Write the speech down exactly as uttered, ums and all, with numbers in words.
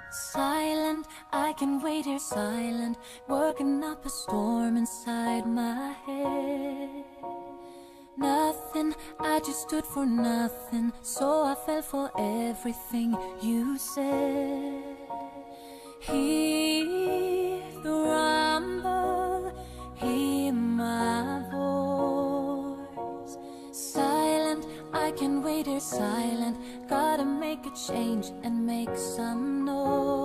Silent, I can wait here silent, working up a storm inside my head. Nothing, I just stood for nothing, so I fell for everything you said. Hear the rumble, hear my voice. Silent, I can wait here silent, gotta make a change and make some noise.